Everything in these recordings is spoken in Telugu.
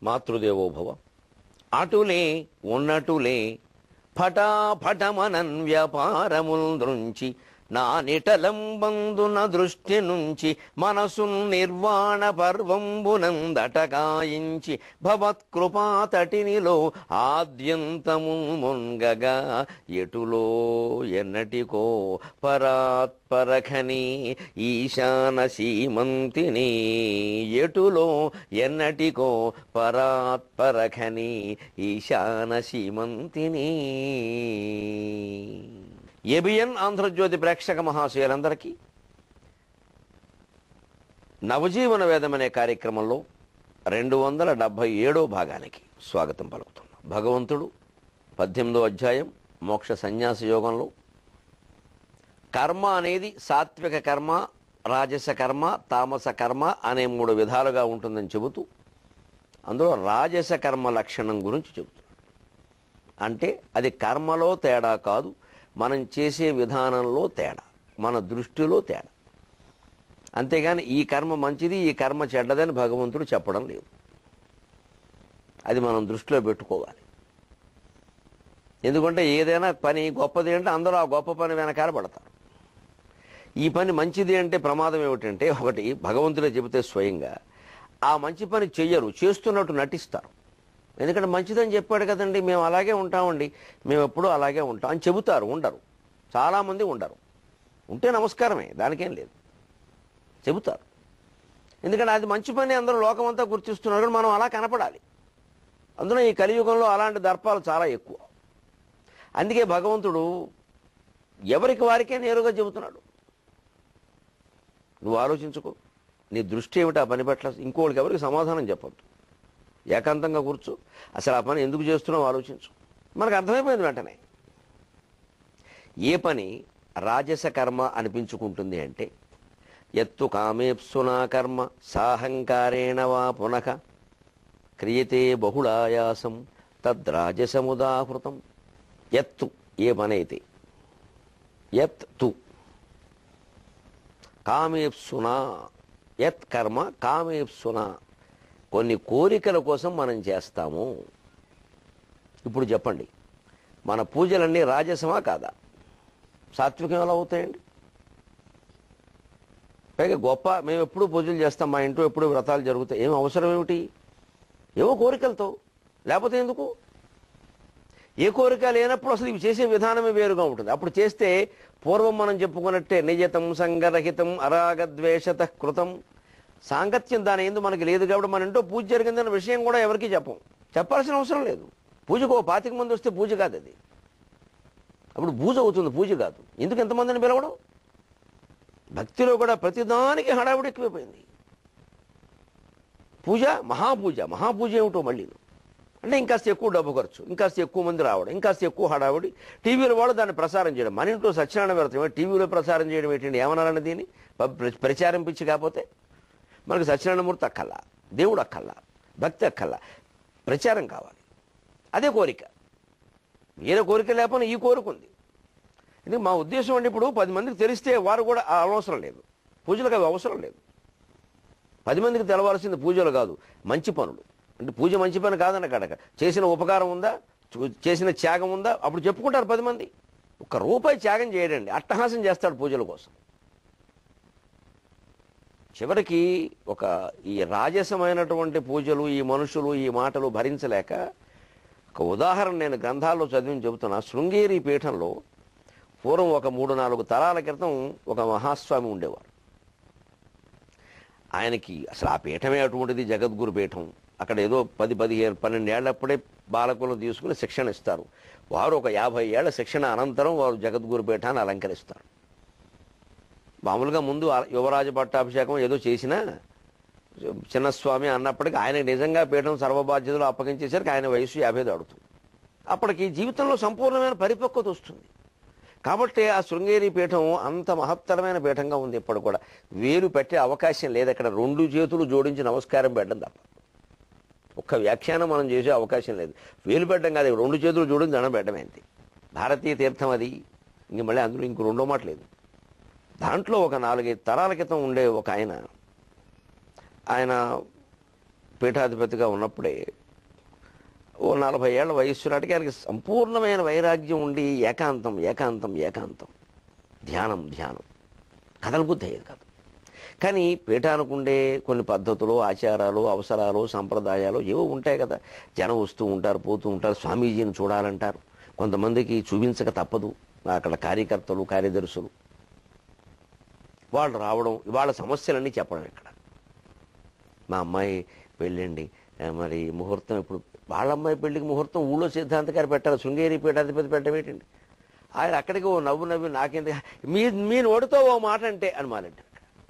మాతృదేవోభవ. అటులే ఉన్నటులే ఫటాఫటమనన్ వ్యాపారముల్ దృంచి నా నిటలంబందున దృష్టి నుంచి మనసున్ నిర్వాణ పర్వంబునందటకాయించి భవత్కృపాతటినిలో ఆద్యంతము మున్గగా ఎటులో ఎన్నటికో పరాత్పరఖని ఈశాన సీమంతిని ఎటులో ఎన్నటికో పరాత్పరఖని ఈశాన సీమంతిని. ఏబిఎన్ ఆంధ్రజ్యోతి ప్రేక్షక మహాశయులందరికీ నవజీవన వేదం అనే కార్యక్రమంలో 277వ భాగానికి స్వాగతం పలుకుతున్నాం. భగవంతుడు 18వ అధ్యాయం మోక్ష సన్యాస యోగంలో కర్మ అనేది సాత్విక కర్మ, రాజస కర్మ, తామస కర్మ అనే 3 విధాలుగా ఉంటుందని చెబుతూ అందులో రాజస కర్మ లక్షణం గురించి చెబుతున్నాడు. అంటే అది కర్మలో తేడా కాదు, మనం చేసే విధానంలో తేడా, మన దృష్టిలో తేడా. అంతేగాని ఈ కర్మ మంచిది, ఈ కర్మ చెడ్డదని భగవంతుడు చెప్పడం లేదు. అది మనం దృష్టిలో పెట్టుకోవాలి. ఎందుకంటే ఏదైనా పని గొప్పది అంటే అందరూ ఆ గొప్ప పని వెనకాల పడతారు. ఈ పని మంచిది అంటే ప్రమాదం ఏమిటంటే, ఒకటి భగవంతుడే చెబితే స్వయంగా ఆ మంచి పని చెయ్యరు, చేస్తున్నట్టు నటిస్తారు. ఎందుకంటే మంచిదని చెప్పాడు కదండి, మేము అలాగే ఉంటామండి, మేము ఎప్పుడూ అలాగే ఉంటాం అని చెబుతారు. ఉండరు, చాలామంది ఉండరు. ఉంటే నమస్కారమే, దానికేం లేదు, చెబుతారు. ఎందుకంటే అది మంచి పని అందరూ లోకమంతా గుర్తిస్తున్నారు, మనం అలా కనపడాలి. అందులో ఈ కలియుగంలో అలాంటి దర్పాలు చాలా ఎక్కువ. అందుకే భగవంతుడు ఎవరికి వారికే నేరుగా చెబుతున్నాడు. నువ్వు ఆలోచించుకో, నీ దృష్టి ఏమిటి ఆ పని పట్ల, ఇంకోళ్ళకి ఎవరికి సమాధానం చెప్పొద్దు. ఏకాంతంగా కూర్చో, అసలు ఆ పని ఎందుకు చేస్తున్నావు ఆలోచించు, మనకు అర్థమైపోయింది వెంటనే. ఏ పని రాజస కర్మ అనిపించుకుంటుంది అంటే, ఎత్తు కామేప్సునా కర్మ సాహంకారేణ వా పునః క్రియతే బహుళాయాసం తద్రాజసముదాహృతం. ఎత్తు ఏ పని అయితే, ఎత్తు కామేప్సునా, యత్ కర్మ కామేప్సునా, కొన్ని కోరికల కోసం మనం చేస్తాము. ఇప్పుడు చెప్పండి, మన పూజలన్నీ రాజసమా కాదా? సాత్వికం ఎలా అవుతాయండి? పైగా గొప్ప, మేము ఎప్పుడూ పూజలు చేస్తాం, మా ఇంట్లో ఎప్పుడు వ్రతాలు జరుగుతాయి, ఏం అవసరం ఏమిటి? ఏవో కోరికలతో, లేకపోతే ఎందుకు? ఏ కోరిక లేనప్పుడు అసలు ఇవి చేసే విధానమే వేరుగా ఉంటుంది. అప్పుడు చేస్తే పూర్వం మనం చెప్పుకున్నట్టే నిజతం సంగరహితం అరాగద్వేషత కృతం, సాంగత్యం దాని ఏందో మనకి లేదు. కాబట్టి మన ఇంట్లో పూజ జరిగిందన్న విషయం కూడా ఎవరికి చెప్పాల్సిన అవసరం లేదు. పూజకు 25 మంది వస్తే పూజ కాదు అది, అప్పుడు పూజ అవుతుంది, పూజ కాదు. ఎందుకు ఎంతమందిని పిలవడం? భక్తిలో కూడా ప్రతిదానికి హడావుడి ఎక్కువైపోయింది. పూజ మహాపూజ, మహాపూజ ఏమిటో మళ్ళీ అంటే ఇంకాస్త ఎక్కువ డబ్బు ఖర్చు, ఇంకాస్త ఎక్కువ మంది రావడం, ఇంకాస్త ఎక్కువ హడావుడి, టీవీలో వాళ్ళు దాన్ని ప్రసారం చేయడం. మన ఇంట్లో సత్యనారాయణ వ్రతం టీవీలో ప్రసారం చేయడం ఏంటండి? ఏమన్నారని దీన్ని ప్రచారం పిచ్చి. కాకపోతే మనకు సత్యనారాయణమూర్తి అక్కల్లా, దేవుడు అక్కల్లా, భక్తి అక్కల్లా, ప్రచారం కావాలి. అదే కోరిక, వేరే కోరిక లేకపోయినా ఈ కోరిక ఉంది. ఎందుకు మా ఉద్దేశం అంటే, ఇప్పుడు 10 మందికి తెలిస్తే వారు కూడా అవసరం లేదు, పూజలకు అవి అవసరం లేదు. 10 మందికి తెలవాల్సింది పూజలు కాదు, మంచి పనులు. అంటే పూజ మంచి పని కాదన్న కడక, చేసిన ఉపకారం ఉందా, చేసిన త్యాగం ఉందా, అప్పుడు చెప్పుకుంటారు 10 మంది. ₹1 త్యాగం చేయడండి, అట్టహాసం చేస్తాడు పూజల కోసం. చివరికి ఈ రాజసమైనటువంటి పూజలు, ఈ మనుషులు ఈ మాటలు భరించలేక, ఒక ఉదాహరణ నేను గ్రంథాల్లో చదివి చెబుతున్నా. శృంగేరి పీఠంలో పూర్వం ఒక 3-4 తరాల క్రితం ఒక మహాస్వామి ఉండేవారు. ఆయనకి అసలు ఆ పీఠమే అటువంటిది, జగద్గురు పీఠం. అక్కడ ఏదో 10-12 ఏళ్లప్పుడే బాలకులను తీసుకుని శిక్షణ ఇస్తారు. వారు ఒక 50 ఏళ్ల శిక్షణ అనంతరం వారు జగద్గురు పీఠాన్ని అలంకరిస్తారు. మామూలుగా ముందు యువరాజ పట్టాభిషేకం ఏదో చేసినా చిన్నస్వామి అన్నప్పటికీ ఆయనకు నిజంగా పీఠం సర్వబాధ్యతలు అప్పగించేసరికి ఆయన వయసు 50 దాడుతుంది. అప్పటికి జీవితంలో సంపూర్ణమైన పరిపక్వత వస్తుంది. కాబట్టి ఆ శృంగేరి పీఠం అంత మహత్తరమైన పీఠంగా ఉంది. ఇప్పుడు కూడా వేలు పెట్టే అవకాశం లేదు అక్కడ. 2 చేతులు జోడించి నమస్కారం పెట్టడం తప్ప ఒక్క వ్యాఖ్యానం మనం చేసే అవకాశం లేదు. వేలు పెట్టడం కాదు, 2 చేతులు జోడించి దండం పెట్టడమే అంతే. భారతీయ తీర్థం అది. ఇంక మళ్ళీ అందులో ఇంక రెండో మాట లేదు. దాంట్లో ఒక 4-5 తరాల క్రితం ఉండే ఒక ఆయన పీఠాధిపతిగా ఉన్నప్పుడే ఓ 40 ఏళ్ల వయస్సు నాటికి ఆయనకి సంపూర్ణమైన వైరాగ్యం ఉండి ఏకాంతం ఏకాంతం ఏకాంతం, ధ్యానం ధ్యానం, కదలబుద్ధి అయ్యేది కాదు. కానీ పీఠానికి ఉండే కొన్ని పద్ధతులు, ఆచారాలు, అవసరాలు, సంప్రదాయాలు ఏవో ఉంటాయి కదా. జనం వస్తూ ఉంటారు, పోతూ ఉంటారు, స్వామీజీని చూడాలంటారు. కొంతమందికి చూపించక తప్పదు. అక్కడ కార్యకర్తలు, కార్యదర్శులు వాళ్ళు రావడం, వాళ్ళ సమస్యలన్నీ చెప్పడం. ఇక్కడ మా అమ్మాయి పెళ్ళండి, మరి ముహూర్తం ఇప్పుడు వాళ్ళ అమ్మాయి పెళ్లికి ముహూర్తం ఊళ్ళో సిద్ధాంత గారు పెట్టాలి, శృంగేరి పీఠాధిపతి పెట్టబెట్టండి. ఆయన అక్కడికి ఓ నవ్వు నవ్వి నాకేంత మీ నోటితో ఓ మాట అంటే అని మాలంటే.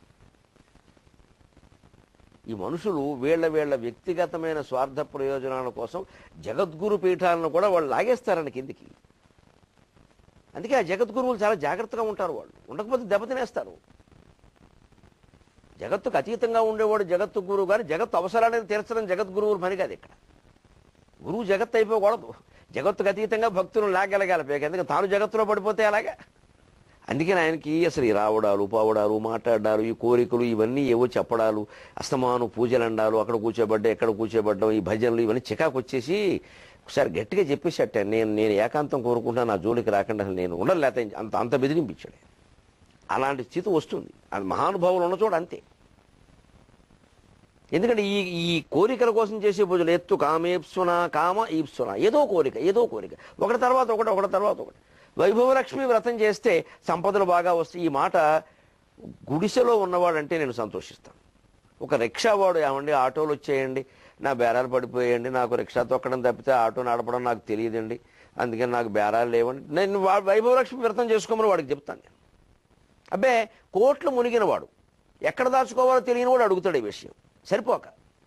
ఈ మనుషులు వీళ్ళ వ్యక్తిగతమైన స్వార్థ ప్రయోజనాల కోసం జగద్గురు పీఠాలను కూడా వాళ్ళు లాగేస్తారని కిందికి. అందుకే ఆ జగద్గురువులు చాలా జాగ్రత్తగా ఉంటారు. వాళ్ళు ఉండకపోతే దెబ్బతినేస్తారు. జగత్తుకు అతీతంగా ఉండేవాడు జగత్తు గురువు, కానీ జగత్తు అవసరాలను తీర్చడం జగద్గురువుల పని కాదు. ఇక్కడ గురువు జగత్తు అయిపోకూడదు. జగత్తుకు అతీతంగా భక్తులను లాగలగాలి. ఎందుకంటే తాను జగత్తులో పడిపోతే అలాగా. అందుకని ఆయనకి అసలు ఈ రావడాలు, పోవడాలు, మాట్లాడాలు, ఈ కోరికలు, ఇవన్నీ ఏవో చెప్పడాలు, అస్తమాను పూజలు అండాలు, అక్కడ కూర్చోబడ్డా ఎక్కడ కూర్చోబడ్డం, ఈ భజనలు, ఇవన్నీ చికాకు వచ్చేసి ఒకసారి గట్టిగా చెప్పేసట, నేను ఏకాంతం కోరుకుంటా, నా జోలికి రాకుండా నేను ఉండలేకపోతే అంత బెదిరింపించాడు. అలాంటి స్థితి వస్తుంది. అది మహానుభావులు ఉన్న చోట అంతే. ఎందుకంటే ఈ కోరికల కోసం చేసే పూజలు ఎత్తు కామేప్సున కామ ఈప్సున, ఏదో కోరిక ఒకటి తర్వాత ఒకటి. వైభవలక్ష్మి వ్రతం చేస్తే సంపదలు బాగా వస్తాయి. ఈ మాట గుడిసెలో ఉన్నవాడంటే నేను సంతోషిస్తాను. ఒక రిక్షావాడు, ఏమండి ఆటోలు వచ్చేయండి, నా బేరాలు పడిపోయాయండి, నాకు రిక్షా తొక్కడం తప్పితే ఆటో నడపడం నాకు తెలియదండి, అందుకని నాకు బేరాలు లేవండి, నేను వైభవలక్ష్మి వ్రతం చేసుకోమని వాడికి చెప్తాను నేను. అబ్బే కోట్లు మునిగినవాడు, ఎక్కడ దాచుకోవాలో తెలియని వాడు అడుగుతాడు ఈ విషయం. సరిపోక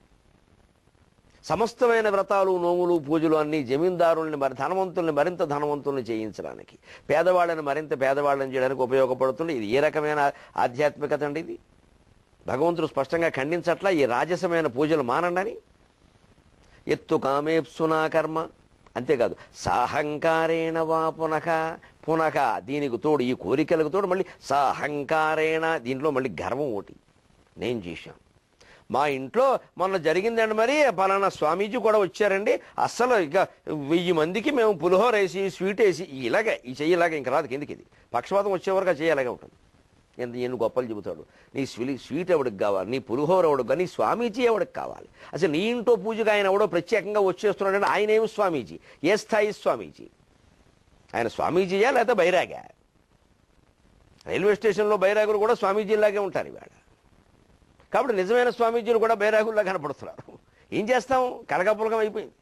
సమస్తమైన వ్రతాలు, నోములు, పూజలు అన్నీ జమీందారుల్ని ధనవంతుల్ని మరింత ధనవంతుల్ని చేయించడానికి, పేదవాళ్ళని మరింత పేదవాళ్ళని చేయడానికి ఉపయోగపడుతుంది. ఇది ఏ రకమైన ఆధ్యాత్మికత అండి ఇది? భగవంతుడు స్పష్టంగా ఖండించట్లా ఈ రాజసమైన పూజలు మానండని. ఎత్తు కామేప్సునా కర్మ, అంతేకాదు సాహంకారేణ వా పునః దీనికి తోడు, ఈ కోరికలకు తోడు మళ్ళీ సాహంకారేణ, దీంట్లో మళ్ళీ గర్వం ఒకటి. నేను చేశాను, మా ఇంట్లో మొన్న జరిగిందండి, మరి పలానా స్వామీజీ కూడా వచ్చారండి, అస్సలు ఇక 1000 మందికి మేము పులిహోర వేసి స్వీట్ వేసి ఇలాగే ఈ చెయ్యిలాగా ఇంక రాదు కిందికి. ఇది పక్షపాతం వచ్చేవరకు ఆ చెయ్యి అలాగే ఉంటుంది. ఎన్ని గొప్పలు చెబుతాడు. నీ స్వీట్ ఎవడికి కావాలి, నీ పులిహోర ఎవడికి కావాలి, నీ స్వామీజీ ఎవడికి కావాలి, అసలు నీ ఇంట్లో పూజగా ఆయన ఎవడో ప్రత్యేకంగా వచ్చేస్తున్నాడంటే ఆయన ఏమి స్వామీజీ, ఏ స్థాయి స్వామీజీ? ఆయన స్వామీజీయా లేకపోతే బైరాగా? రైల్వే స్టేషన్లో బైరాగులు కూడా స్వామీజీలాగే ఉంటారు ఇవాళ. కాబట్టి నిజమైన స్వామీజీలు కూడా బైరాగుల్లా కనపడుతున్నారు. ఏం చేస్తాం, కలగపులకం అయిపోయింది.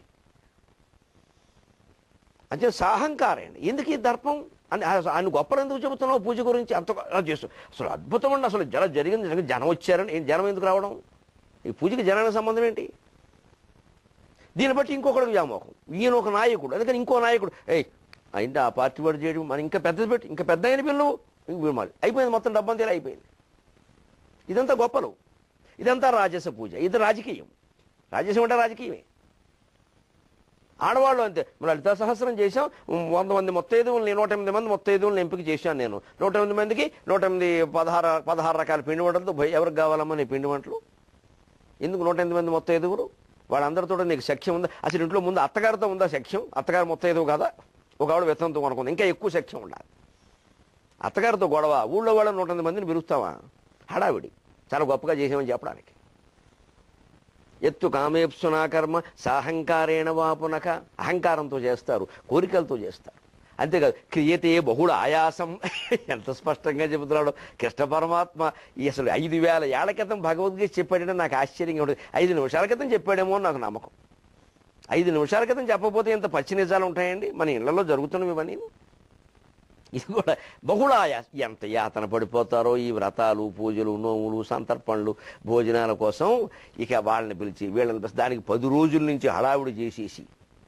అంటే సాహంకారం. ఎందుకు ఈ దర్పం అని ఆయన గొప్పలు ఎందుకు చెబుతున్నావు పూజ గురించి అంత చేస్తూ? అసలు అద్భుతం అండి, అసలు జరిగింది, జనం వచ్చారని. జనం ఎందుకు రావడం? ఈ పూజకి జనానికి సంబంధం ఏంటి? దీన్ని బట్టి ఇంకొకరికి వ్యామోహం, ఈయన ఒక నాయకుడు, అందుకని ఇంకో నాయకుడు, అయింది ఆ పార్టీ వాడు చేయడం, మన ఇంకా పెద్దది పెట్టి ఇంకా పెద్ద అయిన పిల్లలు అయిపోయింది, మొత్తం డబ్బంతా అయిపోయింది. ఇదంతా గొప్పలు, ఇదంతా రాజస పూజ, ఇది రాజకీయం. రాజసం అంటే రాజకీయమే. ఆడవాళ్ళు అంతే. లలితా సహస్రం చేశాం, 100 మంది మొత్తైదువుల్ని, 108 మంది మొత్తైదువుల్ని ఎంపిక చేశాను నేను. 108 మందికి 108 16 రకాల పిండి వంటలతో ఎవరికి కావాలమ్మా నీ పిండి వంటలు? ఎందుకు 108 మంది మొత్తైదువులు? వాళ్ళందరితో నీకు సఖ్యం ఉందా? అసలు ఇంట్లో ముందు అత్తగారితో ఉందా సఖ్యం? అత్తగారు మొత్తైదువు కదా, ఒక ఆవిడ విత్తనంతో కొనుక్కుంది, ఇంకా ఎక్కువ సఖ్యం ఉండాలి. అత్తగారితో గొడవ, ఊళ్ళో వాళ్ళని 108 మందిని పిలుస్తావా? హడావిడి. చాలా గొప్పగా చేసామని చెప్పడానికి. ఎత్తు కామేప్సునా కర్మ సాహంకారేణ వా పునః, అహంకారంతో చేస్తారు, కోరికలతో చేస్తారు. అంతేకాదు క్రియతే బహుళ ఆయాసం. ఎంత స్పష్టంగా చెబుతున్నాడు కృష్ణ పరమాత్మ. అసలు 5000 ఏళ్ల క్రితం భగవద్గీత చెప్పాడంటే నాకు ఆశ్చర్యంగా ఉంటుంది. 5 నిమిషాల క్రితం చెప్పాడేమో అని నాకు నమ్మకం. 5 నిమిషాల క్రితం చెప్పకపోతే ఎంత పచ్చి నిజాలు ఉంటాయండి మన ఇళ్లలో జరుగుతున్నవి ఇవన్నీ. ఇది కూడా బహుళాయా, ఎంత యాతన పడిపోతారో ఈ వ్రతాలు, పూజలు, నోములు, సంతర్పణలు, భోజనాల కోసం. ఇక వాళ్ళని పిలిచి వీళ్ళని పిలిచి దానికి 10 రోజుల నుంచి హడావుడి చేసేసి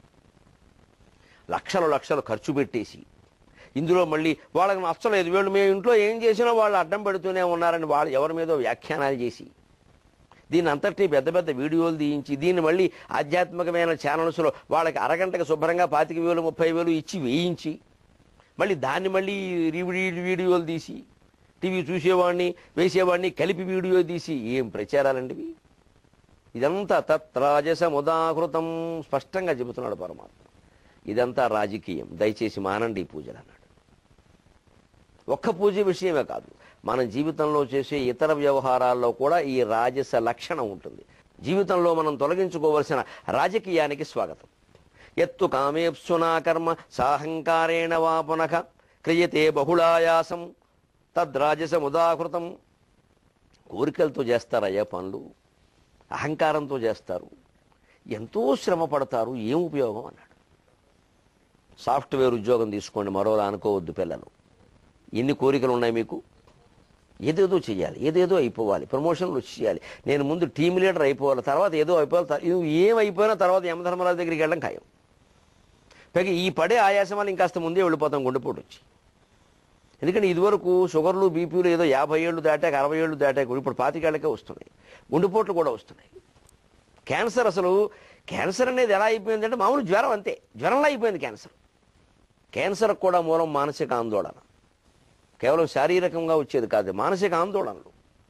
లక్షలు ఖర్చు పెట్టేసి, ఇందులో మళ్ళీ వాళ్ళకి నచ్చలేదు, వీళ్ళు మేము ఇంట్లో ఏం చేసినా వాళ్ళు అడ్డం పెడుతూనే ఉన్నారని వాళ్ళు ఎవరి మీదో వ్యాఖ్యానాలు చేసి, దీన్ని అంతటినీ పెద్ద వీడియోలు తీయించి, దీన్ని మళ్ళీ ఆధ్యాత్మికమైన ఛానల్స్లో వాళ్ళకి అరగంటకు శుభ్రంగా 25,000 30,000 ఇచ్చి వేయించి, మళ్ళీ దాన్ని మళ్ళీ వీడియోలు తీసి టీవీ చూసేవాడిని వేసేవాడిని కలిపి వీడియో తీసి, ఏం ప్రచారాలండి ఇవి? ఇదంతా తత్రాజసముదాహృతం స్పష్టంగా చెబుతున్నాడు పరమాత్మ. ఇదంతా రాజకీయం, దయచేసి మానండి ఈ పూజలు అన్నాడు. ఒక్క పూజ విషయమే కాదు, మన జీవితంలో చేసే ఇతర వ్యవహారాల్లో కూడా ఈ రాజస లక్షణం ఉంటుంది. జీవితంలో మనం తొలగించుకోవలసిన రాజకీయానికి స్వాగతం. ఎత్తు కామేప్సునా కర్మ సాహంకారేణ వా పునః క్రియతే బహుళాయాసం తద్రాజసముదాహృతం. కోరికలతో చేస్తారయ్యా పనులు, అహంకారంతో చేస్తారు, ఎంతో శ్రమ పడతారు, ఏం ఉపయోగం అన్నాడు. సాఫ్ట్వేర్ ఉద్యోగం తీసుకోండి, మరోలా అనుకోవద్దు పిల్లలు. ఎన్ని కోరికలు ఉన్నాయి మీకు? ఏదేదో చెయ్యాలి, ఏదేదో అయిపోవాలి, ప్రమోషన్లు చేయాలి, నేను ముందు టీమ్ లీడర్ అయిపోవాలి, తర్వాత ఏదో అయిపోవాలి, ఏమైపోయినా తర్వాత యమధర్మరాజు దగ్గరికి వెళ్ళడం ఖాయం. పైగా ఈ పడే ఆయాసం వల్ల ఇంకాస్త ముందే వెళ్ళిపోతాం గుండెపోటు వచ్చి. ఎందుకంటే ఇదివరకు షుగర్లు బీపీలు ఏదో 50 ఏళ్ళు దాటాక 60 ఏళ్ళు దాటాక ఇప్పుడు 25 ఏళ్ళకే వస్తున్నాయి, గుండెపోట్లు కూడా వస్తున్నాయి. క్యాన్సర్, అసలు క్యాన్సర్ అనేది ఎలా అయిపోయిందంటే మామూలు జ్వరం అంతే, జ్వరంలా అయిపోయింది క్యాన్సర్. క్యాన్సర్ కూడా మూలం మానసిక ఆందోళన, కేవలం శారీరకంగా వచ్చేది కాదు, మానసిక ఆందోళనలు.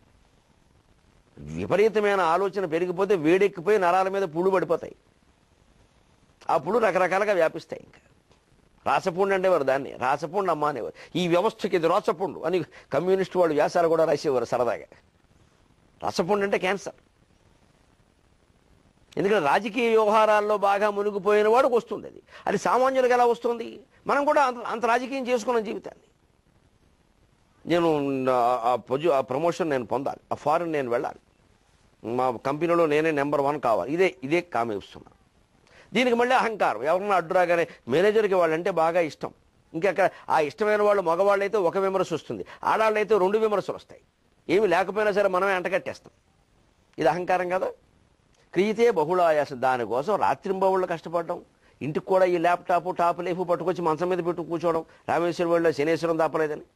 విపరీతమైన ఆలోచన పెరిగిపోతే వేడెక్కిపోయి నరాల మీద పుళ్ళు పడిపోతాయి, ఆ పుళ్ళు రకరకాలుగా వ్యాపిస్తాయి. ఇంకా రాసపుండు అంటేవారు దాన్ని, రాసపుండు అమ్మ అనేవారు. ఈ వ్యవస్థకి ఇది రాసపుండు అని కమ్యూనిస్ట్ వాళ్ళు వ్యాసాలు కూడా రాసేవారు సరదాగా. రాసపుండు అంటే క్యాన్సర్. ఎందుకంటే రాజకీయ వ్యవహారాల్లో బాగా మునిగిపోయిన వాడికి వస్తుంది అది. అది సామాన్యులకు ఎలా వస్తుంది? మనం కూడా అంత రాజకీయం చేసుకున్నాం జీవితాన్ని. నేను ఆ ప్రమోషన్ నేను పొందాలి, ఆ ఫారెన్ నేను వెళ్ళాలి, మా కంపెనీలో నేనే నెంబర్ 1 కావాలి, ఇదే కామేస్తున్నా. దీనికి మళ్ళీ అహంకారం. ఎవరన్నా అడ్డురాగానే మేనేజర్కి వాళ్ళంటే బాగా ఇష్టం. ఇంకా ఆ ఇష్టమైన వాళ్ళు మగవాళ్ళు అయితే ఒక విమర్శ వస్తుంది, ఆడవాళ్ళు అయితే 2 విమర్శలు వస్తాయి. ఏమి లేకపోయినా సరే మనమే అంటకట్టేస్తాం. ఇది అహంకారం కదా. క్రియతే బహుళాయాసం. దానికోసం రాత్రింబవళ్ళు కష్టపడడం, ఇంటికి కూడా ఈ ల్యాప్టాప్ టాప్ లేపు పట్టుకొచ్చి మంచం మీద పెట్టు కూర్చోవడం. రామేశ్వరం వెళ్ళి శనేశ్వరం దాపలేదని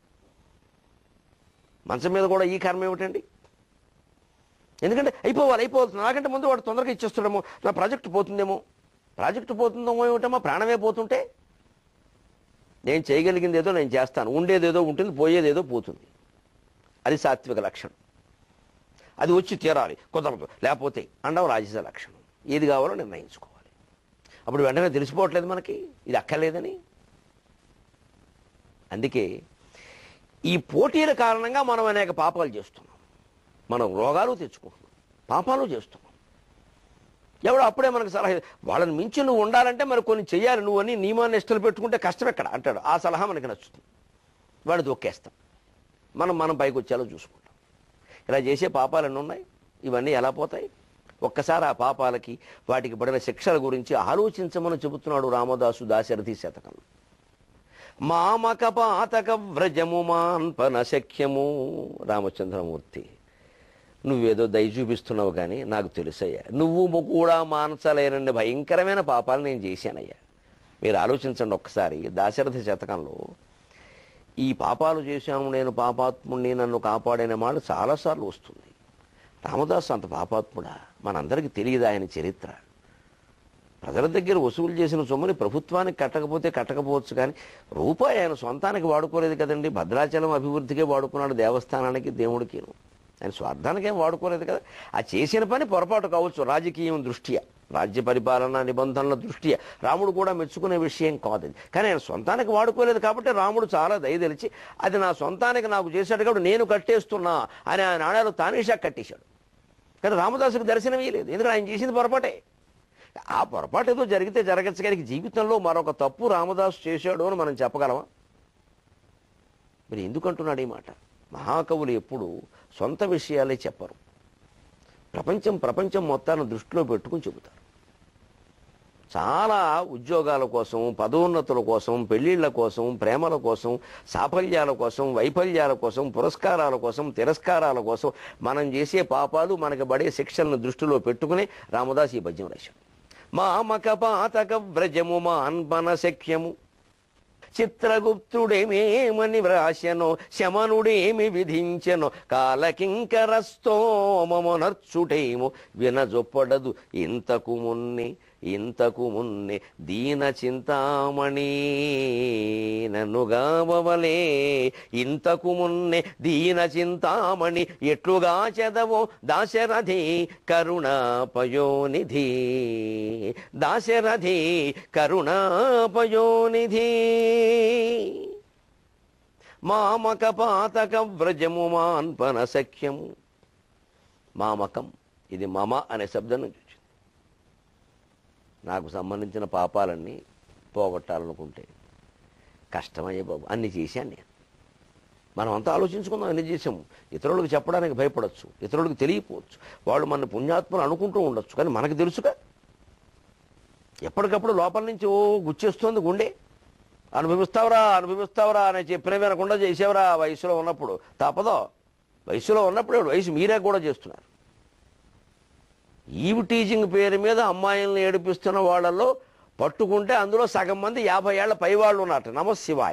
మంచం మీద కూడా ఈ కర్మ ఏమిటండి? ఎందుకంటే అయిపోవాలి, నాకంటే ముందు వాడు తొందరగా ఇచ్చేస్తాడేమో, నా ప్రాజెక్టు పోతుందేమో. ప్రాజెక్టు పోతుందేమో ఏమిటమ్మా, ప్రాణమే పోతుంటే. నేను చేయగలిగింది ఏదో నేను చేస్తాను, ఉండేదేదో ఉంటుంది, పోయేదేదో పోతుంది. అది సాత్విక లక్షణం. అది వచ్చి తీరాలి, కుదరదు లేకపోతే అండవ రాజస లక్షణం. ఏది కావాలో నిర్ణయించుకోవాలి. అప్పుడు వెంటనే తెలిసిపోవట్లేదు మనకి ఇది అక్కర్లేదని. అందుకే ఈ పోటీల కారణంగా మనం అనేక పాపాలు చేస్తున్నాం, మనం రోగాలు తెచ్చుకుంటున్నాం, పాపాలు చేస్తున్నాం. ఎవడో అప్పుడే మనకు సలహా, వాళ్ళని మించి నువ్వు ఉండాలంటే మరి కొన్ని చెయ్యాలి, నువ్వు అని నియమాన్ని ఇష్టలు పెట్టుకుంటే కష్టం ఎక్కడ అంటాడు. ఆ సలహా మనకి నచ్చుతుంది, వాడిని దొక్కేస్తాం. మనం పైకి వచ్చేలా చూసుకుంటాం. ఇలా చేసే పాపాలు ఎన్ని ఉన్నాయి, ఇవన్నీ ఎలా పోతాయి? ఒక్కసారి ఆ పాపాలకి వాటికి పడిన శిక్షల గురించి ఆలోచించమని చెబుతున్నాడు రామదాసు దాశరథి శతకంలో. మామక పాతక వ్రజము మాన్పన శక్యము. రామచంద్రమూర్తి, నువ్వేదో దయ చూపిస్తున్నావు కానీ నాకు తెలుసయ్యా, నువ్వు కూడా మానసలేనన్ని భయంకరమైన పాపాలు నేను చేశానయ్యా. మీరు ఆలోచించండి ఒక్కసారి. దాశరథి శతకంలో ఈ పాపాలు చేశాను నేను, పాపాత్ముడిని, నన్ను కాపాడిన మాట చాలాసార్లు వస్తుంది. రామదాసు అంత పాపాత్ముడా? మనందరికీ తెలియదు ఆయన చరిత్ర. ప్రజల దగ్గర వసూలు చేసిన సొమ్ముని ప్రభుత్వానికి కట్టకపోవచ్చు, కానీ రూపాయి ఆయన సొంతానికి వాడుకోలేదు కదండి. భద్రాచలం అభివృద్ధికే వాడుకున్నాడు, దేవస్థానానికి దేవుడికి. ఆయన స్వార్థానికి ఏం వాడుకోలేదు కదా. ఆ చేసిన పని పొరపాటు కావచ్చు, రాజకీయం దృష్ట్యా, రాజ్య పరిపాలన నిబంధనల దృష్ట్యా రాముడు కూడా మెచ్చుకునే విషయం కాదు. కానీ ఆయన సొంతానికి వాడుకోలేదు కాబట్టి రాముడు చాలా దయదలిచి అది నా సొంతానికి నాకు చేశాడు కాబట్టి నేను కట్టేస్తున్నా అని ఆయన నాణ్యాలు తానేషా కట్టేశాడు. కానీ రామదాసుకు దర్శనమే లేదు, ఎందుకంటే ఆయన చేసింది పొరపాటే. ఆ పొరపాటు ఏదో జరిగితే జరగచ్చు, కానీ జీవితంలో మరొక తప్పు రామదాసు చేశాడు అని మనం చెప్పగలమా? మరి ఎందుకంటున్నాడు ఈ మాట? మహాకవులు ఎప్పుడు సొంత విషయాలే చెప్పరు, ప్రపంచం మొత్తాన్ని దృష్టిలో పెట్టుకుని చెబుతారు. చాలా ఉద్యోగాల కోసం, పదోన్నతుల కోసం, పెళ్లిళ్ల కోసం, ప్రేమల కోసం, సాఫల్యాల కోసం, వైఫల్యాల కోసం, పురస్కారాల కోసం, తిరస్కారాల కోసం మనం చేసే పాపాలు, మనకి పడే శిక్షలను దృష్టిలో పెట్టుకుని రామదాసు ఈ పద్యం రాశాడు. మామక పాతక వ్రజము మాన్పన శక్యము. చిత్రగుప్తుడేమేమని వ్రాసెనో, శమనుడేమి విధించెనో, కాలకింకరస్తోమము నర్చుటేమో వినజొప్పడదు ఇంతకు మున్ని. ఇంతకు మున్నే దీన చింతామణి నన్నుగావలే. ఇంతకు మున్నే దీన చింతామణి ఎట్లుగా చెదవో దాశరథి కరుణాపయోనిధి. దాశరథి కరుణాపయోనిధి. మామక పాతక వ్రజము మాన్పన సఖ్యము. మామకం ఇది మమ అనే శబ్దం నుంచి వచ్చింది. నాకు సంబంధించిన పాపాలన్నీ పోగొట్టాలనుకుంటే కష్టమయ్యే బాబు, అన్ని చేశాను నేను. మనం అంతా ఆలోచించుకుందాం, అన్ని చేసాము. ఇతరులకు చెప్పడానికి భయపడవచ్చు, ఇతరులకు తెలియకపోవచ్చు, వాళ్ళు మన పుణ్యాత్మలు అనుకుంటూ ఉండొచ్చు, కానీ మనకు తెలుసుగా. ఎప్పటికప్పుడు లోపల నుంచి ఓ గుచ్చేస్తోంది గుండె. అనుభవిస్తావరా అని చెప్పిన వినకుండా చేసేవరా వయసులో ఉన్నప్పుడు. తప్పదో, వయసులో ఉన్నప్పుడు వయసు మీరే కూడా చేస్తున్నారు. ఈవ్ టీచింగ్ పేరు మీద అమ్మాయిలను ఏడిపిస్తున్న వాళ్ళలో పట్టుకుంటే అందులో సగం మంది 50 ఏళ్ల పైవాళ్ళు ఉన్నట్టు. నమశివాయ.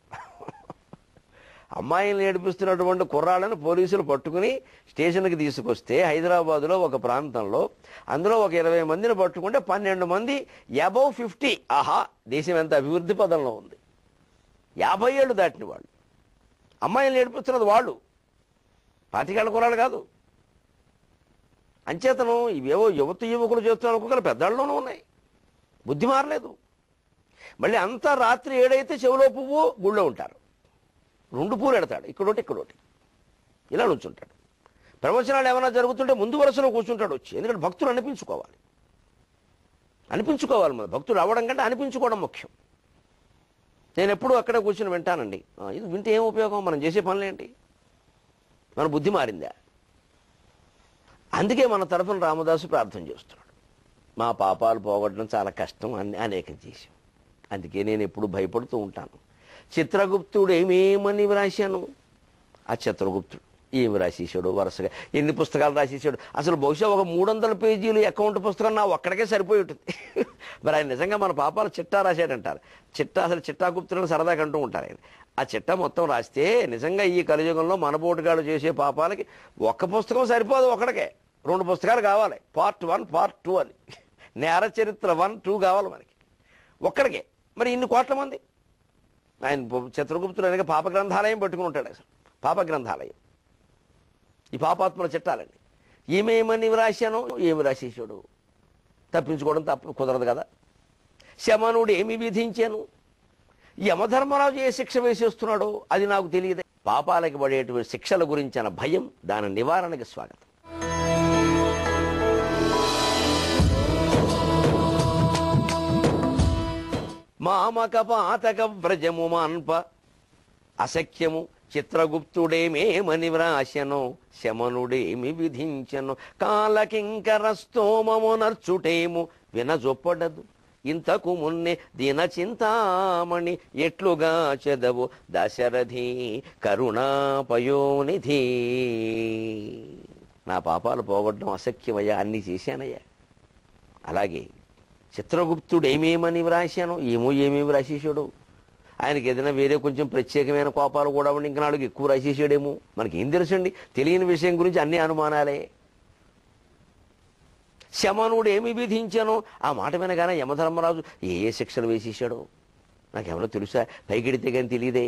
అమ్మాయిలను ఏడిపిస్తున్నటువంటి కుర్రాళ్ళని పోలీసులు పట్టుకుని స్టేషన్కి తీసుకొస్తే హైదరాబాదులో ఒక ప్రాంతంలో అందులో ఒక 20 మందిని పట్టుకుంటే 12 మంది అబవ్ 50. ఆహా, దేశం ఎంత అభివృద్ధి పదంలో ఉంది. 50 ఏళ్ళు దాటిన వాళ్ళు అమ్మాయిలను ఏడిపిస్తున్నది వాళ్ళు, 25 ఏళ్ల కుర్రాళ్ళు కాదు. అంచేతను ఇవేవో యువకులు చేస్తున్న ఒక్కొక్కరు పెద్దవాళ్ళలోనూ ఉన్నాయి. బుద్ధి మారలేదు. మళ్ళీ అంతా రాత్రి 7 అయితే చెవిలో పువ్వు గుళ్ళో ఉంటారు. 2 పూలు ఎడతాడు, ఇక్కడోటి ఇలా నుంచుంటాడు. ప్రవచనాలు ఏమైనా జరుగుతుంటే ముందు వరుసలో కూర్చుంటాడు వచ్చి. ఎందుకంటే భక్తులు అనిపించుకోవాలి మన భక్తులు అవ్వడం కంటే అనిపించుకోవడం ముఖ్యం. నేను ఎప్పుడూ అక్కడే కూర్చుని వింటానండి. ఇది వింటే ఏం ఉపయోగం, మనం చేసే పనులేంటి, మన బుద్ధి మారిందా? అందుకే మన తరఫున రామదాసు ప్రార్థన చేస్తున్నాడు. మా పాపాలు పోగొట్టడం చాలా కష్టం, అనేకం చేశాం. అందుకే నేను ఎప్పుడు భయపడుతూ ఉంటాను. చిత్రగుప్తుడు ఏమేమని వ్రాశాను, ఆ చిత్రగుప్తుడు ఏమి రాసేసాడు, వరుసగా ఎన్ని పుస్తకాలు రాసేసాడు. అసలు బహుశా ఒక 300 పేజీలు అకౌంట్ పుస్తకం నా ఒక్కడికే సరిపోయి ఉంటుంది. మరి ఆయన నిజంగా మన పాపాలు చిట్టా రాశాడంటారు. అసలు చిట్టాగుప్తులను సరదాగా అంటూ ఉంటారు ఆయన. ఆ చిట్టా మొత్తం రాస్తే నిజంగా ఈ కలియుగంలో మనబోటుగాడు చేసే పాపాలకి ఒక్క పుస్తకం సరిపోదు, ఒకడికే 2 పుస్తకాలు కావాలి. పార్ట్ 1 పార్ట్ 2 అని. నేర చరిత్ర 1, 2 కావాలి మనకి ఒక్కడికే. మరి ఇన్ని కోట్ల మంది. ఆయన చిత్రగుప్తుడు అనగా పాప గ్రంథాలయం పెట్టుకుని ఉంటాడు. అసలు పాప గ్రంథాలయం ఈ పాపాత్మల చిట్టాలండి. ఏమేమని వ్రాశాను, ఏమి రాసేసాడు. తప్పించుకోవడం కుదరదు కదా. శమనుడు ఏమి విధించాను, యమధర్మరాజు ఏ శిక్ష వేసేస్తున్నాడో అది నాకు తెలియదే. పాపాలకి పడేటువంటి శిక్షల గురించిన భయం, దాని నివారణకి స్వాగతం. మామక పాతక వ్రజము మాన్ప అసఖ్యము. చిత్రగుప్తుడేమేమని వ్రాశను, శమనుడేమి విధించను. కాలకింకర స్తోమము నర్చుటేము వినజొప్పడదు. ఇంతకు మున్నే దీన చింతామణి ఎట్లుగా చెదవు దశరథి కరుణాపయోనిధి. నా పాపాలు పోగొట్టడం అసఖ్యమయ్యా, అన్నీ చేశానయ్యా. అలాగే చిత్రగుప్తుడు ఏమేమని వ్రాశాను, ఏమేమి వ్రాసేసాడు. ఆయనకి ఏదైనా వేరే కొంచెం ప్రత్యేకమైన కోపాలు కూడా ఉండి ఇంకా 4 ఎక్కువ రాసేసాడేమో, మనకేం తెలుసండి. తెలియని విషయం గురించి అన్ని అనుమానాలే. శమనుడు ఏమి విధించానో, ఆ మాట వినగానే యమధర్మరాజు ఏ శిక్షలు వేసేసాడో నాకేమన్నా తెలుసా, పైకెడితే కానీ తెలియదే.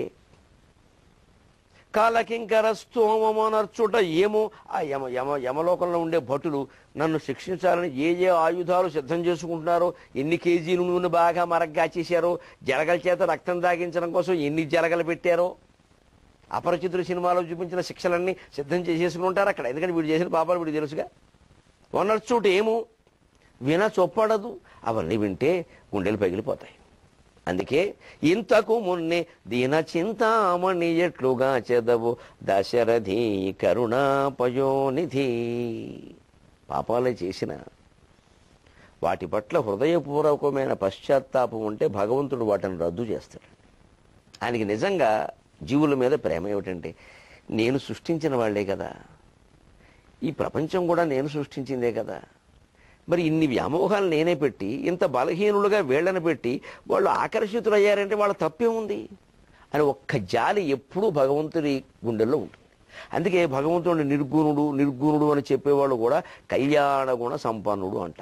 కాలకింకర స్తోమనర్చుట ఏమో, ఆ యమలోకంలో ఉండే భటులు నన్ను శిక్షించాలని ఏ ఆయుధాలు సిద్ధం చేసుకుంటున్నారో, ఎన్ని కేజీలు నూనె బాగా మరగ్గాచేశారో, జలగల చేత రక్తం తాగించడం కోసం ఎన్ని జలగలు పెట్టారో, అపరిచితుడు సినిమాలో చూపించిన శిక్షలన్నీ సిద్ధం చేసేసుకుని ఉంటారు అక్కడ. ఎందుకంటే వీడు చేసిన పాపాలు వీడు తెలుసుగా. వనర్చుట ఏమో విన చొప్పడదు, అవన్నీ వింటే గుండెలు పగిలిపోతాయి. అందుకే ఇంతకు మున్నే దీన చింతామణి ఎట్లుగా చెదవు దశరథి కరుణాపయోనిధి. పాపాలే చేసిన వాటి పట్ల హృదయపూర్వకమైన పశ్చాత్తాపం ఉంటే భగవంతుడు వాటిని రద్దు చేస్తాడు. ఆయనకి నిజంగా జీవుల మీద ప్రేమ ఏమిటంటే, నేను సృష్టించిన వాళ్లే కదా, ఈ ప్రపంచం కూడా నేను సృష్టించిందే కదా, మరి ఇన్ని వ్యామోహాలు నేనే పెట్టి ఇంత బలహీనులుగా వీళ్ళని పెట్టి వాళ్ళు ఆకర్షితులయ్యారంటే వాళ్ళ తప్పే ఉంది అని ఒక్క జాలి ఎప్పుడూ భగవంతుడి గుండెల్లో ఉంటుంది. అందుకే భగవంతుడిని నిర్గుణుడు అని చెప్పేవాళ్ళు కూడా కళ్యాణ గుణ సంపన్నుడు అంటారు.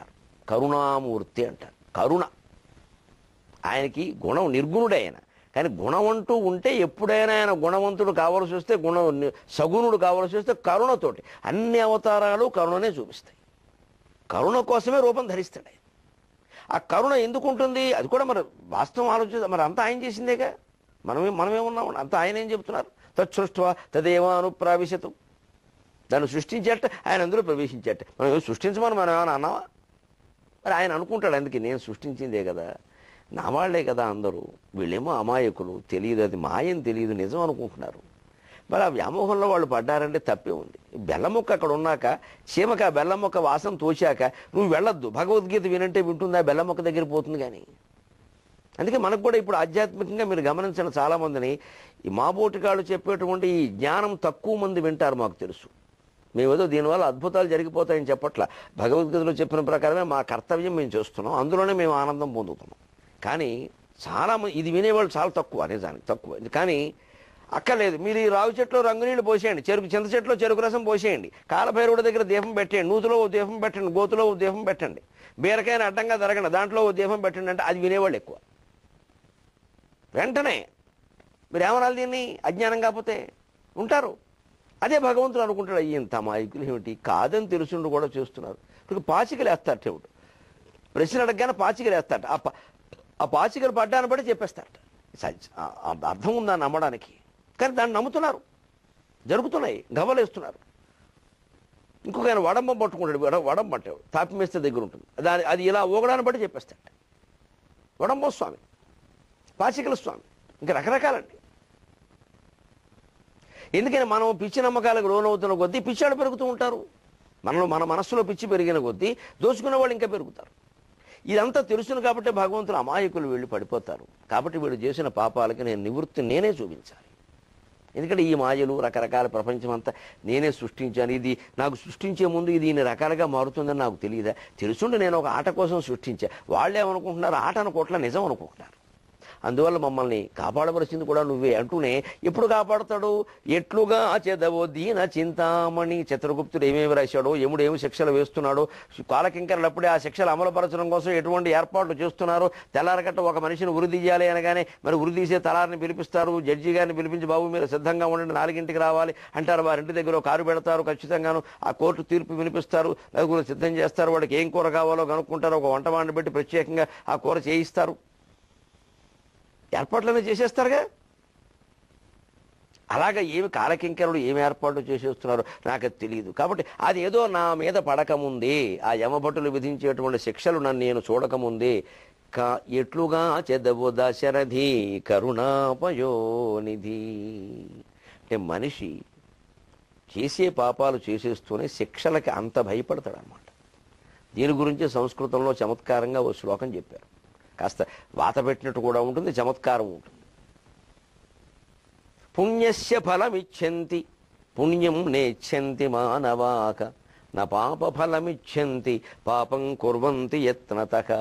కరుణామూర్తి అంటారు. కరుణ ఆయనకి గుణం, నిర్గుణుడే ఆయన. కానీ గుణం అంటూ ఉంటే ఎప్పుడైనా ఆయన గుణవంతుడు కావాల్సి వస్తే, సగుణుడు కావాల్సి వస్తే కరుణతోటి. అన్ని అవతారాలు కరుణనే చూపిస్తాయి. కరుణ కోసమే రూపం ధరిస్తాడు ఆయన. ఆ కరుణ ఎందుకు ఉంటుంది అది కూడా మరి వాస్తవం ఆలోచిస్తే మరి అంతా ఆయన చేసిందేగా. మనమేమున్నాం, అంతా ఆయన ఏం చెప్తున్నారు? తత్సృష్ట్వా తదేవానుప్రావిశతు. దాన్ని సృష్టించేట ఆయన అందులో ప్రవేశించేట. మనం ఏదో సృష్టించమని మనం ఏమైనా అన్నావా? మరి ఆయన అనుకుంటాడు, అందుకే నేను సృష్టించిందే కదా, నా వాళ్లే కదా అందరూ, వీళ్ళేమో అమాయకులు, తెలియదు, అది మాయని తెలియదు, నిజం అనుకుంటున్నారు. మరి ఆ వ్యామోహంలో వాళ్ళు పడ్డారంటే తప్పే ఉంది. బెల్లం ముక్క అక్కడ ఉన్నాక, చీమక బెల్లం ముక్క వాసన తోచాక నువ్వు వెళ్ళొద్దు. భగవద్గీత వినంటే వింటుందా? బెల్లం ముక్క దగ్గర పోతుంది. కానీ అందుకే మనకు కూడా ఇప్పుడు ఆధ్యాత్మికంగా మీరు గమనించిన చాలామందిని ఈ మాబోటికాళ్ళు చెప్పేటువంటి ఈ జ్ఞానం తక్కువ మంది వింటారు. మాకు తెలుసు, మేమేదో దీనివల్ల అద్భుతాలు జరిగిపోతాయని చెప్పట్ల. భగవద్గీతలో చెప్పిన ప్రకారమే మా కర్తవ్యం మేము చేస్తున్నాం, అందులోనే మేము ఆనందం పొందుతున్నాం. కానీ చాలామంది ఇది వినేవాళ్ళు చాలా తక్కువ, నిజానికి తక్కువ. కానీ అక్కర్లేదు, మీరు ఈ రావి చెట్లో రంగునీళ్ళు పోసేయండి, చింత చెట్లో చెరుకు రసం పోసేయండి, కాలభైరవుడి దగ్గర దీపం పెట్టండి, నూతులో ఓ దీపం పెట్టండి, గోతులో ఓ దీపం పెట్టండి, బీరకాయని అడ్డంగా జరగండి, దాంట్లో ఓ దీపం పెట్టండి అంటే అది వినేవాళ్ళు ఎక్కువ. వెంటనే మీరు ఏమనాలి? దీన్ని అజ్ఞానం కాకపోతే ఉంటారు. అదే భగవంతుడు అనుకుంటాడు, ఇంత అమాయకులు ఏమిటి, కాదని తెలుసుండు కూడా చేస్తున్నారు. ఇప్పుడు పాచికలు వేస్తారట. ఏమిటి ప్రశ్న అడగగానే పాచికలు వేస్తారట. ఆ పాచికలు పడ్డాన్ని బట్టి చెప్పేస్తారట. అర్థం ఉందా నమ్మడానికి? కానీ దాన్ని నమ్ముతున్నారు, జరుగుతున్నాయి, గవ్వలేస్తున్నారు. ఇంకొక ఆయన వడంబం పట్టుకుంటాడు, వడంబం అంటే తాపి మేస్తే దగ్గర ఉంటుంది, అది ఇలా ఊగడాన్ని బట్టి చెప్పేస్తాడు. వడంబం స్వామి, పాచికల స్వామి, ఇంకా రకరకాలండి. ఎందుకని మనం పిచ్చి నమ్మకాలకు లోనవుతున్న కొద్దీ పిచ్చాడు పెరుగుతూ ఉంటారు. మన మనస్సులో పిచ్చి పెరిగిన కొద్దీ దోచుకునే వాళ్ళు ఇంకా పెరుగుతారు. ఇదంతా తెలుసును కాబట్టి భగవంతుడు అమాయకులు వెళ్ళి పడిపోతారు. కాబట్టి వీడు చేసిన పాపాలకి నేను నివృత్తి నేనే చూపించాలి. ఎందుకంటే ఈ మాయలు రకరకాల ప్రపంచం అంతా నేనే సృష్టించాను. ఇది నాకు సృష్టించే ముందు ఇది ఇన్ని రకాలుగా మారుతుందని నాకు తెలియదా? తెలుసుండి నేను ఒక ఆట కోసం సృష్టించా. వాళ్ళు ఏమనుకుంటున్నారు? ఆట అనుకోవట్లా, నిజం అనుకుంటున్నారు. అందువల్ల మమ్మల్ని కాపాడవలసింది కూడా నువ్వే అంటూనే ఎప్పుడు కాపాడుతాడు? ఎట్లుగా చెదవో దీన చింతామణి. చిత్రగుప్తుడు ఏమేమి రాశాడో, యముడు ఏమి శిక్షలు వేస్తున్నాడో, కాలకింకరులు అప్పుడే ఆ శిక్షలు అమలుపరచడం కోసం ఎటువంటి ఏర్పాట్లు చేస్తున్నారో, తెల్లారగట్ట ఒక మనిషిని ఉరిదీయాలి అనగానే మరి ఉరిదీసే తలారిని పిలిపిస్తారు. జడ్జి గారిని పిలిపించి, బాబు మీరు సిద్ధంగా ఉండండి, 4ంటికి రావాలి అంటారు. వారింటి దగ్గర కారు పెడతారు, ఖచ్చితంగాను ఆ కోర్టు తీర్పు వినిపిస్తారు, నలుగురు సిద్ధం చేస్తారు. వాడికి ఏం కూర కావాలో కనుక్కుంటారు, ఒక వంటవాడిని పెట్టి ప్రత్యేకంగా ఆ కూర చేయిస్తారు. ఏర్పాట్లనే చేసేస్తారుగా. అలాగా ఏమి కాలకింకరులు ఏమి ఏర్పాట్లు చేసేస్తున్నారో నాకు తెలియదు. కాబట్టి అది ఏదో నా మీద పడకముందే, ఆ యమభటులు విధించేటువంటి శిక్షలు నన్ను నేను చూడకముందే, ఎట్లుగా చెదవు దశరథి కరుణాపయోనిధి. అంటే మనిషి చేసే పాపాలు చేసేస్తూనే శిక్షలకి అంత భయపడతాడు అన్నమాట. దీని గురించి సంస్కృతంలో చమత్కారంగా ఓ శ్లోకం చెప్పారు. కాస్త వాత పెట్టినట్టు కూడా ఉంటుంది, చమత్కారం ఉంటుంది. పుణ్యస్య ఫలమిచ్చంతి పుణ్యం నేచ్చంతి మానవాక నా పాప ఫలమిచ్చంతి పాపం కుర్వంతి యత్నతః.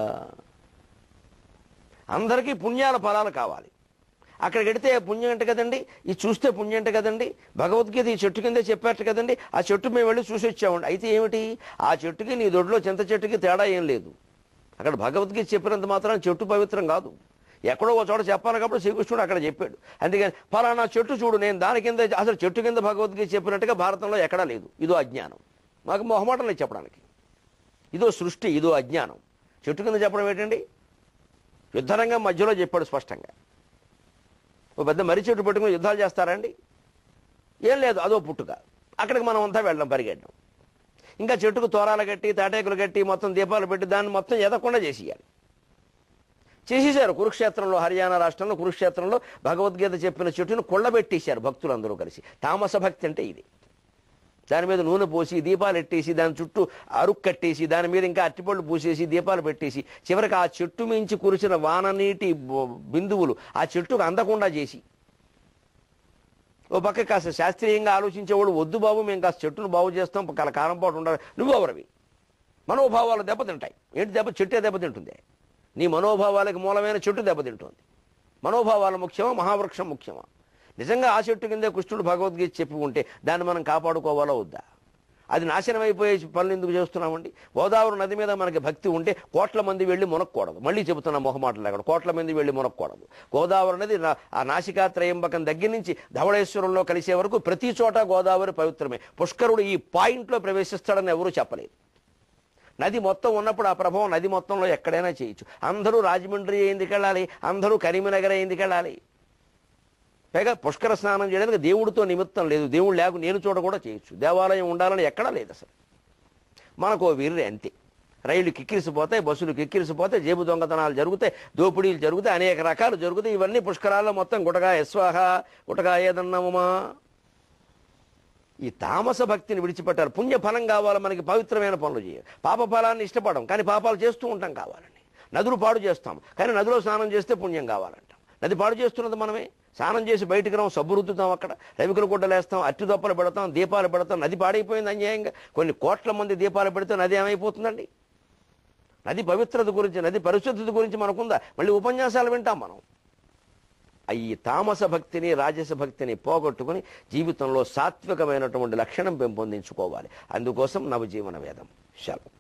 అందరికీ పుణ్యాల ఫలాలు కావాలి. అక్కడికి వెడితే పుణ్యం అంటే కదండి, ఇది చూస్తే పుణ్యం అంటే కదండి. భగవద్గీత ఈ చెట్టు కిందే చెప్పారట కదండి, ఆ చెట్టు మేము వెళ్ళి చూసి వచ్చామండి. అయితే ఏమిటి, ఆ చెట్టుకి నీ దొడ్లో చింత చెట్టుకి తేడా ఏం లేదు. అక్కడ భగవద్గీత చెప్పినంత మాత్రం చెట్టు పవిత్రం కాదు. ఎక్కడో ఒక చోట చెప్పాలి కాబట్టి శ్రీకృష్ణుడు అక్కడ చెప్పాడు. అందుకని ఫలానా చెట్టు చూడు, నేను దాని కింద, అసలు చెట్టు కింద భగవద్గీత చెప్పినట్టుగా భారతంలో ఎక్కడా లేదు. ఇదో అజ్ఞానం. మాకు మొహమాటం లేదు చెప్పడానికి. ఇదో సృష్టి, ఇదో అజ్ఞానం. చెట్టు కింద చెప్పడం ఏంటండి? యుద్ధరంగం మధ్యలో చెప్పాడు స్పష్టంగా. ఓ పెద్ద మర్రి చెట్టు పెట్టుకుని యుద్ధాలు చేస్తారండి? ఏం లేదు, అదో పుట్టుక. అక్కడికి మనం అంతా వెళ్ళడం, పరిగెట్టడం. ఇంకా చెట్టుకు తోరాలు కట్టి, తాటేకులు కట్టి, మొత్తం దీపాలు పెట్టి దాన్ని మొత్తం ఎదకుండా చేసేయాలి. చేసేశారు. కురుక్షేత్రంలో, హర్యానా రాష్ట్రంలో కురుక్షేత్రంలో భగవద్గీత చెప్పిన చెట్టును కొళ్ళబెట్టేశారు భక్తులందరూ కలిసి. తామస భక్తి అంటే ఇది. దాని మీద నూనె పోసి, దీపాలు పెట్టేసి, దాని చుట్టూ అరుక్కు కట్టేసి, దాని మీద ఇంకా అట్టిపళ్ళు పూసేసి, దీపాలు పెట్టేసి, చివరికి ఆ చెట్టు మించి కురిసిన వాననీటి బిందువులు ఆ చెట్టుకు అందకుండా చేసి, ఓ పక్క కాస్త శాస్త్రీయంగా ఆలోచించేవాడు, వద్దు బాబు మేము కాస్త చెట్టును బాగు చేస్తాం, కాలం పాటు ఉండాలి, నువ్వు ఎవరవి? మనోభావాలు దెబ్బతింటాయి. ఏంటి దెబ్బ? చెట్టే దెబ్బతింటుంది. నీ మనోభావాలకు మూలమైన చెట్టు దెబ్బతింటుంది. మనోభావాలు ముఖ్యమా, మహావృక్షం ముఖ్యమా? నిజంగా ఆ చెట్టు కిందే కృష్ణుడు భగవద్గీత చెప్పి ఉంటే దాన్ని మనం కాపాడుకోవాలా వద్దా? అది నాశనం అయిపోయే పనులు ఎందుకు చేస్తున్నామండి? గోదావరి నది మీద మనకి భక్తి ఉంటే కోట్ల మంది వెళ్ళి మునక్కూడదు. మళ్ళీ చెబుతున్నా మొహమాటలు లేకుండా, కోట్ల మంది వెళ్ళి మునక్కూడదు. గోదావరి నది ఆ నాసికా త్రయంబకం దగ్గర నుంచి ధవళేశ్వరంలో కలిసే వరకు ప్రతి చోట గోదావరి పవిత్రమే. పుష్కరుడు ఈ పాయింట్లో ప్రవేశిస్తాడని ఎవరూ చెప్పలేదు. నది మొత్తం ఉన్నప్పుడు ఆ ప్రభావం నది మొత్తంలో ఎక్కడైనా చేయొచ్చు. అందరూ రాజమండ్రి ఎందుకు వెళ్ళాలి? అందరూ కరీంనగర్ ఎందుకు వెళ్ళాలి? పైగా పుష్కర స్నానం చేయడానికి దేవుడితో నిమిత్తం లేదు. దేవుడు లేకు నేను చోట కూడా చేయొచ్చు. దేవాలయం ఉండాలని ఎక్కడా లేదు అసలు. మనకు వీరి అంతే. రైళ్లు కిక్కిరిసిపోతాయి, బస్సులు కిక్కిరిసిపోతాయి, జేబు దొంగతనాలు జరుగుతాయి, దోపిడీలు జరుగుతాయి, అనేక రకాలు జరుగుతాయి. ఇవన్నీ పుష్కరాల్లో మొత్తం గుటగా యస్వాహ గుటగా ఏదన్నామా. ఈ తామస భక్తిని విడిచిపెట్టారు. పుణ్యఫలం కావాలి మనకి, పవిత్రమైన పనులు చేయాలి. పాప ఫలాన్ని ఇష్టపడం కానీ పాపాలు చేస్తూ ఉంటాం కావాలని. నదులు పాడు చేస్తాం కానీ నదిలో స్నానం చేస్తే పుణ్యం కావాలంటాం. నది పాడు చేస్తున్నది మనమే. స్నానం చేసి బయటికి రాం, సబ్బు రుద్దుతాం, అక్కడ రవికుల గుడ్డలేస్తాం, అట్టి దొప్పలు పెడతాం, దీపాలు పెడతాం. నది పాడైపోయింది అన్యాయంగా. కొన్ని కోట్ల మంది దీపాలు పెడితే నది ఏమైపోతుందండి? నది పవిత్రత గురించి, నది పరిశుద్ధత గురించి మనకుందా? మళ్ళీ ఉపన్యాసాలు వింటాం మనం. ఈ తామస భక్తిని రాజస భక్తిని పోగొట్టుకుని జీవితంలో సాత్వికమైనటువంటి లక్షణం పెంపొందించుకోవాలి. అందుకోసం నవజీవన వేదం. సెలవు.